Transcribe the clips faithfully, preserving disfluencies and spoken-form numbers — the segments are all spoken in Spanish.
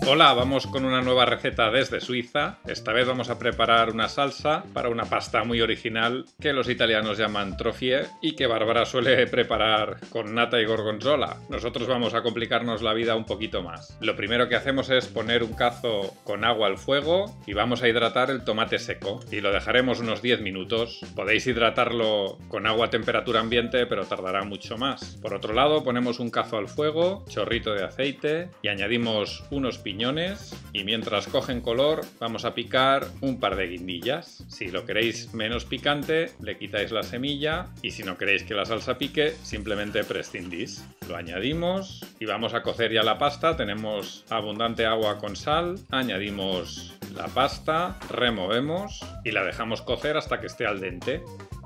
Hola, vamos con una nueva receta desde Suiza. Esta vez vamos a preparar una salsa para una pasta muy original que los italianos llaman trofie y que Bárbara suele preparar con nata y gorgonzola. Nosotros vamos a complicarnos la vida un poquito más. Lo primero que hacemos es poner un cazo con agua al fuego y vamos a hidratar el tomate seco y lo dejaremos unos diez minutos. Podéis hidratarlo con agua a temperatura ambiente, pero tardará mucho más. Por otro lado, ponemos un cazo al fuego, chorrito de aceite y añadimos unos piñones y mientras cogen color vamos a picar un par de guindillas. Si lo queréis menos picante, le quitáis la semilla y si no queréis que la salsa pique, simplemente prescindís. Lo añadimos y vamos a cocer ya la pasta. Tenemos abundante agua con sal, añadimos la pasta, removemos y la dejamos cocer hasta que esté al dente.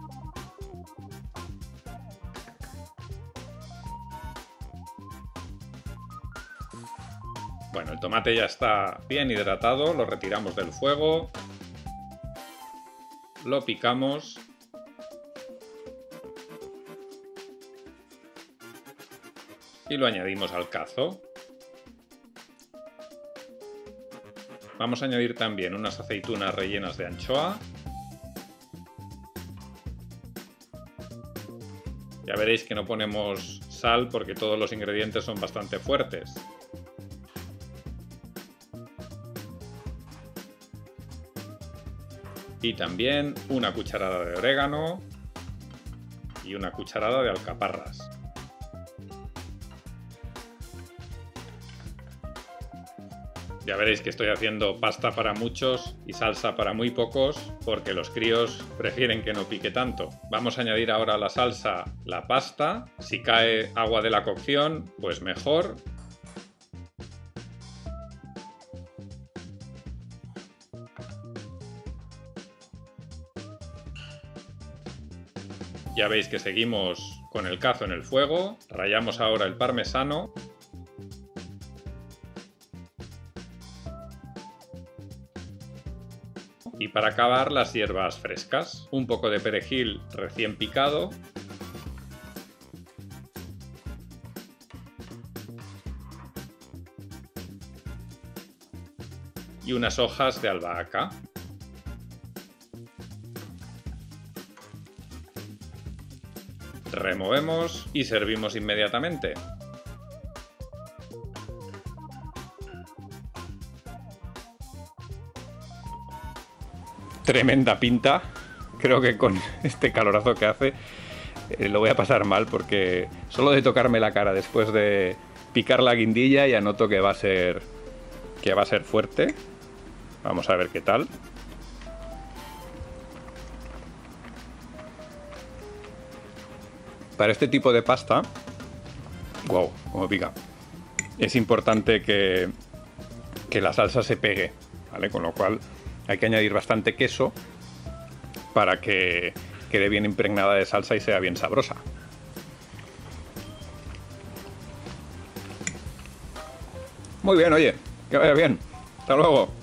Bueno, el tomate ya está bien hidratado, lo retiramos del fuego, lo picamos y lo añadimos al cazo. Vamos a añadir también unas aceitunas rellenas de anchoa. Ya veréis que no ponemos sal porque todos los ingredientes son bastante fuertes. Y también una cucharada de orégano y una cucharada de alcaparras. Ya veréis que estoy haciendo pasta para muchos y salsa para muy pocos porque los críos prefieren que no pique tanto. Vamos a añadir ahora a la salsa la pasta. Si cae agua de la cocción, pues mejor. Ya veis que seguimos con el cazo en el fuego. Rallamos ahora el parmesano. Y para acabar, las hierbas frescas. Un poco de perejil recién picado. Y unas hojas de albahaca. Removemos y servimos inmediatamente. Tremenda pinta. Creo que con este calorazo que hace eh, lo voy a pasar mal porque solo de tocarme la cara después de picar la guindilla ya noto que va a ser que va a ser fuerte. Vamos a ver qué tal. Para este tipo de pasta, wow, como pica, es importante que, que la salsa se pegue, ¿vale? Con lo cual hay que añadir bastante queso para que quede bien impregnada de salsa y sea bien sabrosa. Muy bien, oye, que vaya bien. Hasta luego.